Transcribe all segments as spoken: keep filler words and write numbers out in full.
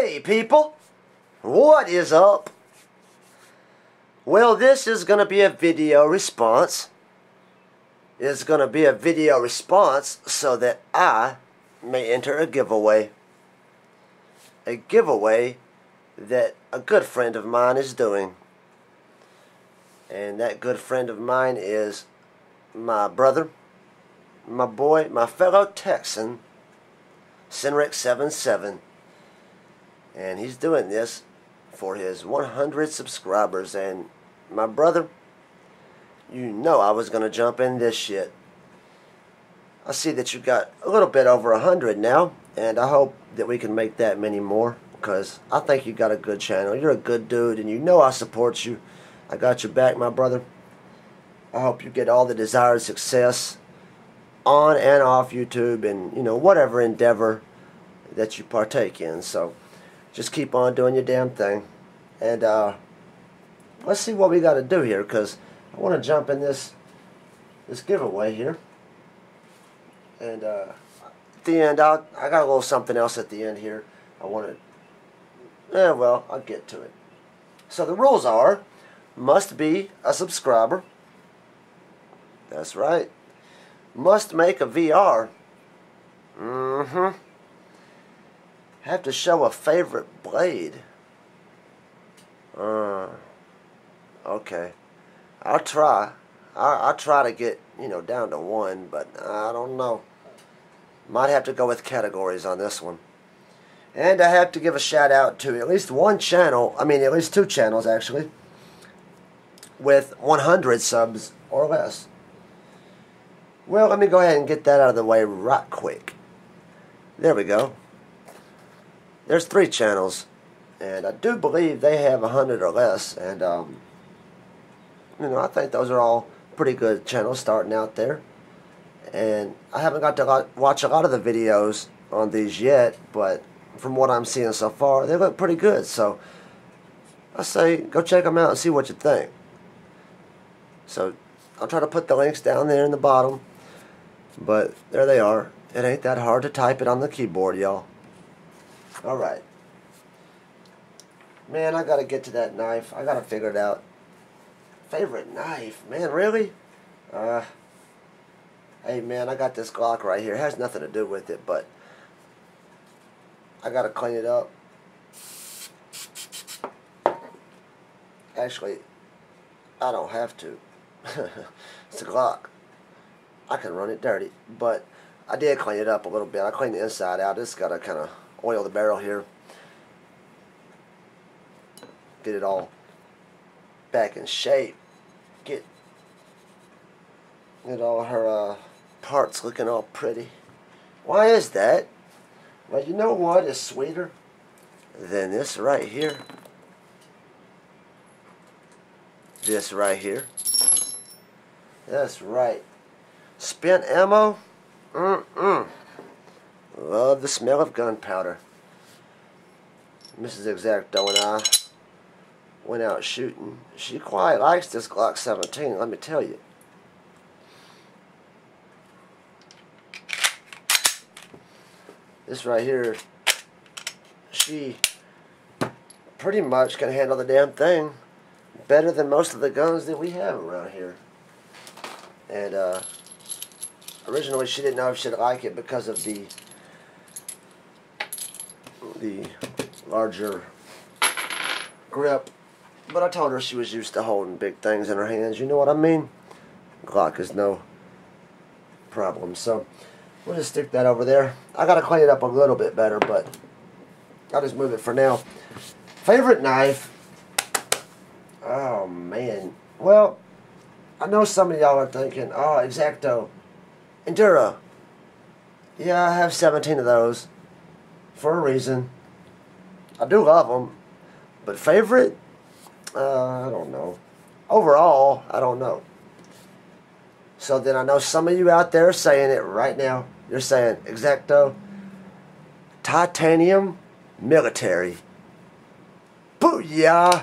Hey people, what is up? Well, this is going to be a video response. It's going to be a video response so that I may enter a giveaway. A giveaway that a good friend of mine is doing. And that good friend of mine is my brother, my boy, my fellow Texan, SINRIK seventy-seven. And he's doing this for his one hundred subscribers. And my brother, you know I was going to jump in this shit. I see that you got a little bit over one hundred now. And I hope that we can make that many more. Because I think you got a good channel. You're a good dude. And you know I support you. I got your back, my brother. I hope you get all the desired success on and off YouTube. And, you know, whatever endeavor that you partake in. So just keep on doing your damn thing. And uh, let's see what we got to do here, because I want to jump in this this giveaway here. And uh, at the end, I'll, I got a little something else at the end here. I want to, eh, well, I'll get to it. So the rules are, must be a subscriber. That's right. Must make a V R. Mm-hmm. Have to show a favorite blade. Uh, okay. I'll try. I'll, I'll try to get, you know, down to one, but I don't know. Might have to go with categories on this one. And I have to give a shout out to at least one channel, I mean at least two channels actually, with one hundred subs or less. Well, let me go ahead and get that out of the way right quick. There we go. There's three channels, and I do believe they have a hundred or less, and um, you know, I think those are all pretty good channels starting out there. And I haven't got to lot, watch a lot of the videos on these yet, but from what I'm seeing so far, they look pretty good. So I say go check them out and see what you think. So I'll try to put the links down there in the bottom, but there they are. It ain't that hard to type it on the keyboard, y'all. Alright. Man, I gotta get to that knife. I gotta figure it out. Favorite knife? Man, really? Uh, hey, man, I got this Glock right here. It has nothing to do with it, but I gotta clean it up. Actually, I don't have to. It's a Glock. I can run it dirty, but I did clean it up a little bit. I cleaned the inside out. Just gotta kind of oil the barrel here. Get it all back in shape. Get get all her uh, parts looking all pretty. Why is that? Well, you know what is sweeter than this right here? This right here. That's right. Spent ammo? Mm-mm. Love the smell of gunpowder. Missus Exacto and I went out shooting. She quite likes this Glock seventeen, let me tell you. This right here, she pretty much can handle the damn thing better than most of the guns that we have around here. And uh, originally she didn't know if she'd like it because of the the larger grip, but I told her she was used to holding big things in her hands. You know what I mean? Glock is no problem. So we'll just stick that over there. I gotta clean it up a little bit better, but I'll just move it for now. Favorite knife? Oh man. Well, I know some of y'all are thinking, oh, Exacto, Enduro. Yeah, I have seventeen of those for a reason. I do love them, but favorite? Uh, I don't know. Overall, I don't know. So then I know some of you out there saying it right now. You're saying, Exacto, titanium military. Booyah!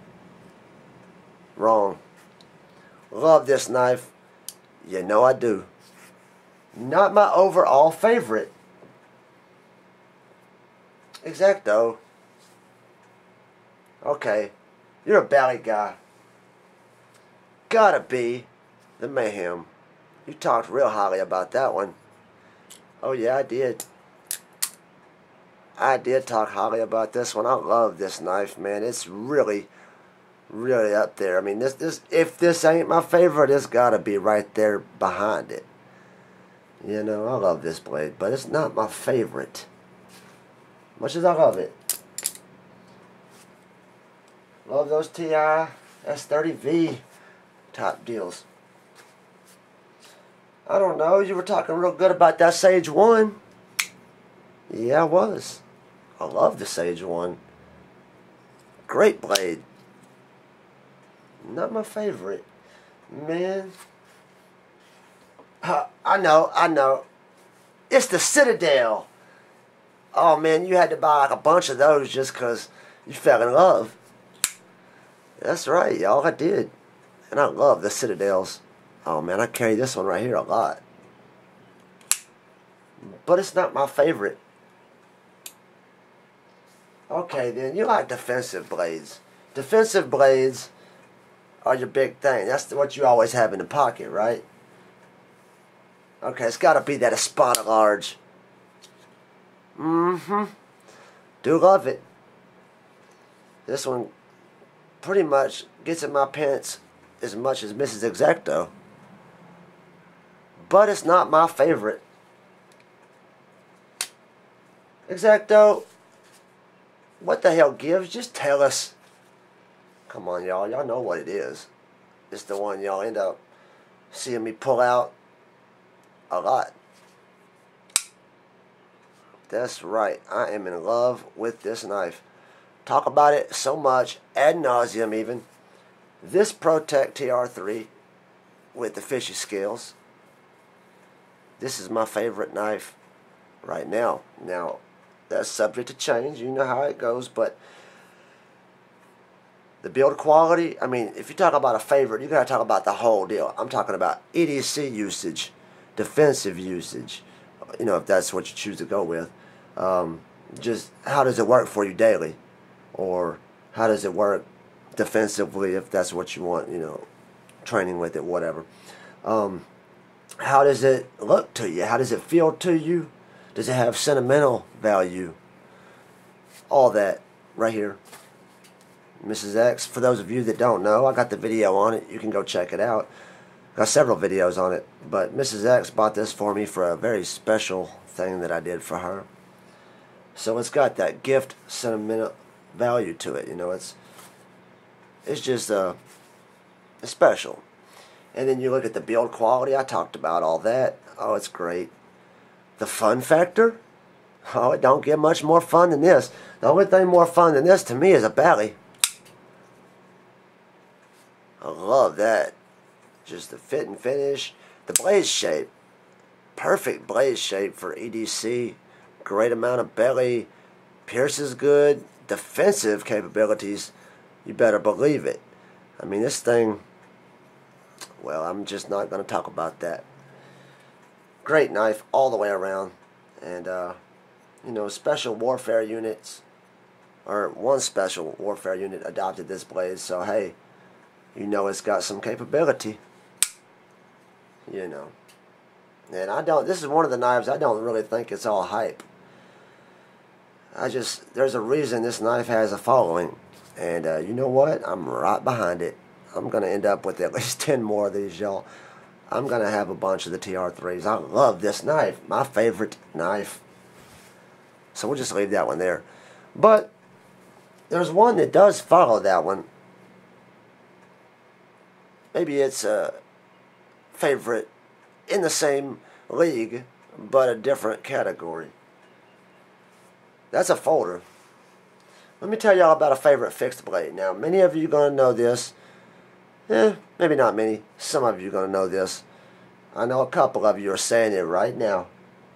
Wrong. Love this knife. You know I do. Not my overall favorite. Exacto. Okay, you're a Bally guy. Gotta be the Mayhem. You talked real highly about that one. Oh yeah, I did. I did talk highly about this one. I love this knife, man. It's really, really up there. I mean, this, this, if this ain't my favorite, it's gotta be right there behind it. You know, I love this blade, but it's not my favorite. Much as I love it. Love those T I S thirty V top deals. I don't know, you were talking real good about that Sage one. Yeah, I was. I love the Sage one. Great blade. Not my favorite. Man. Uh, I know, I know. It's the Citadel. Oh man, you had to buy like a bunch of those just because you fell in love. That's right, y'all, I did. And I love the Citadels. Oh man, I carry this one right here a lot. But it's not my favorite. Okay, then you like defensive blades. Defensive blades are your big thing. That's what you always have in the pocket, right? Okay, it's got to be that Espada large. Mm-hmm. Do love it. This one pretty much gets in my pants as much as Missus Exacto. But it's not my favorite. Exacto, what the hell gives? Just tell us. Come on, y'all. Y'all know what it is. It's the one y'all end up seeing me pull out a lot. That's right. I am in love with this knife. Talk about it so much, ad nauseum even. This Protect T R three with the fishy scales. This is my favorite knife right now. Now, that's subject to change. You know how it goes, but the build quality, I mean, if you talk about a favorite, you got to talk about the whole deal. I'm talking about E D C usage, defensive usage, you know, if that's what you choose to go with. Um, just how does it work for you daily? Or how does it work defensively if that's what you want, you know, training with it, whatever. Um, how does it look to you? How does it feel to you? Does it have sentimental value? All that right here. Missus X, for those of you that don't know, I got the video on it. You can go check it out. Got several videos on it. But Missus X bought this for me for a very special thing that I did for her. So it's got that gift sentimental value to it. You know, it's it's just uh, it's special. And then you look at the build quality. I talked about all that. Oh, it's great. The fun factor? Oh, it don't get much more fun than this. The only thing more fun than this to me is a Bally. I love that. Just the fit and finish. The blade shape. Perfect blade shape for E D C. Great amount of belly. Pierces good. Defensive capabilities. You better believe it. I mean, this thing, well, I'm just not going to talk about that. Great knife all the way around. And, uh, you know, special warfare units, or one special warfare unit adopted this blade. So, hey, you know it's got some capability. You know. And I don't, this is one of the knives I don't really think it's all hype. I just, there's a reason this knife has a following. And uh, you know what? I'm right behind it. I'm going to end up with at least ten more of these, y'all. I'm going to have a bunch of the T R threes. I love this knife. My favorite knife. So we'll just leave that one there. But there's one that does follow that one. Maybe it's a favorite in the same league, but a different category. That's a folder. Let me tell y'all about a favorite fixed blade. Now, many of you are going to know this. Eh, maybe not many. Some of you are going to know this. I know a couple of you are saying it right now.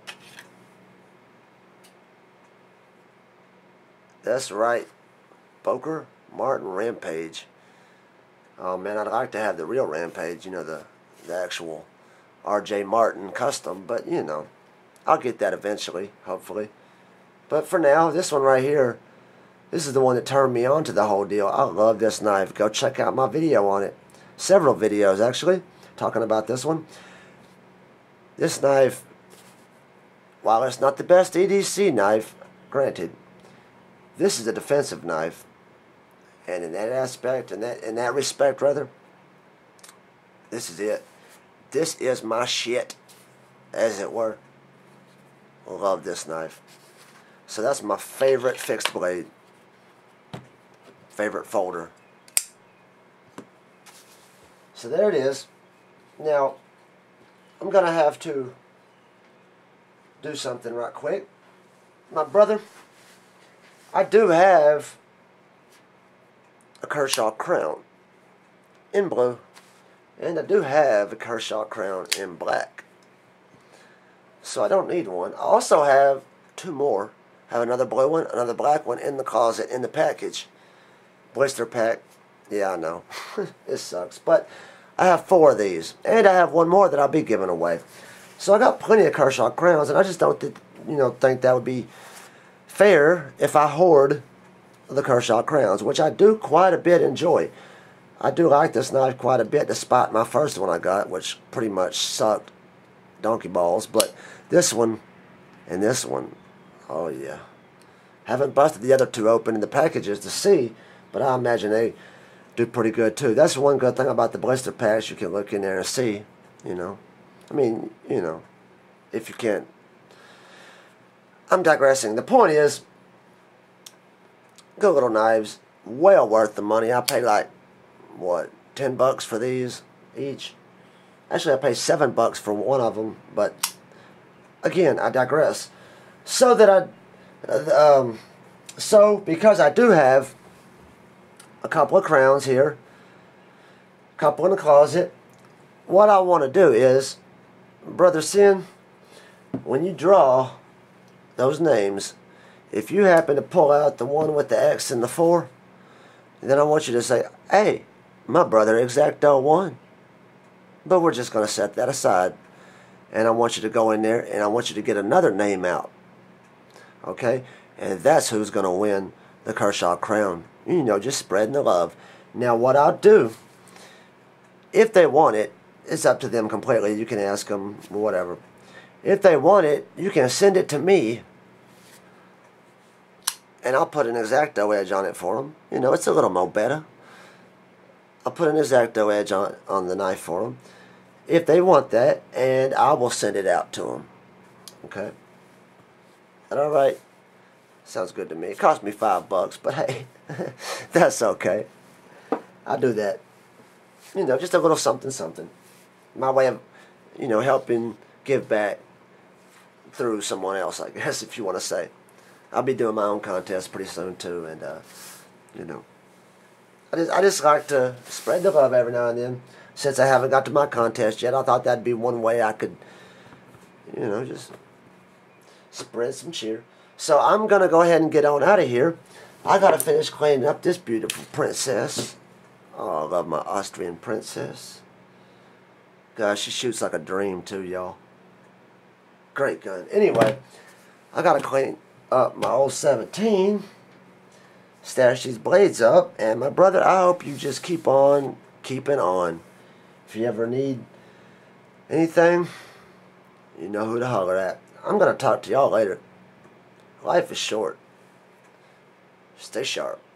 That's right. Boker Martin Rampage. Oh man, I'd like to have the real Rampage, you know, the, the actual R J Martin custom, but you know, I'll get that eventually, hopefully. But for now, this one right here, This is the one that turned me on to the whole deal. I love this knife. Go check out my video on it. Several videos, actually, talking about this one. This knife, while it's not the best E D C knife, granted, this is a defensive knife. And in that aspect, in that, in that respect, rather, this is it. This is my shit, as it were. Love this knife. So that's my favorite fixed blade. Favorite folder. So there it is. Now, I'm going to have to do something right quick. My brother, I do have a Kershaw crown in blue, and I do have a Kershaw crown in black. So I don't need one. I also have two more. I have another blue one, another black one in the closet, in the package. Blister pack. Yeah, I know. It sucks. But I have four of these. And I have one more that I'll be giving away. So I got plenty of Kershaw crowns, and I just don't th you know, think that would be fair if I hoard the Kershaw crowns, which I do quite a bit enjoy. I do like this knife quite a bit, despite my first one I got, which pretty much sucked donkey balls. But this one and this one, oh yeah. Haven't busted the other two open in the packages to see, but I imagine they do pretty good too. That's one good thing about the blister packs. You can look in there and see, you know. I mean, you know, if you can't. I'm digressing. The point is, good little knives, well worth the money. I pay like, what, ten bucks for these each? Actually, I pay seven bucks for one of them, but again, I digress. So that I, uh, um, so because I do have a couple of crowns here, a couple in the closet, what I want to do is, Brother Sin, when you draw those names, if you happen to pull out the one with the X and the four, then I want you to say, hey, my brother Exacto won. But we're just going to set that aside. And I want you to go in there and I want you to get another name out. Okay? And that's who's going to win the Kershaw crown. You know, just spreading the love. Now, what I'll do, if they want it, it's up to them completely. You can ask them, whatever. If they want it, you can send it to me. And I'll put an Exacto edge on it for them. You know, it's a little more better. I'll put an Exacto edge on, on the knife for them. If they want that, and I will send it out to them. Okay? Is that alright? Sounds good to me. It cost me five bucks, but hey, that's okay. I'll do that. You know, just a little something, something. My way of, you know, helping give back through someone else, I guess, if you want to say. I'll be doing my own contest pretty soon, too, and, uh, you know. I just, I just like to spread the love every now and then. Since I haven't got to my contest yet, I thought that'd be one way I could, you know, just spread some cheer. So I'm going to go ahead and get on out of here. I got to finish cleaning up this beautiful princess. Oh, I love my Austrian princess. Gosh, she shoots like a dream too, y'all. Great gun. Anyway, I got to clean up my old seventeen. Stash these blades up. And my brother, I hope you just keep on keeping on. If you ever need anything, you know who to holler at. I'm going to talk to y'all later. Life is short. Stay sharp.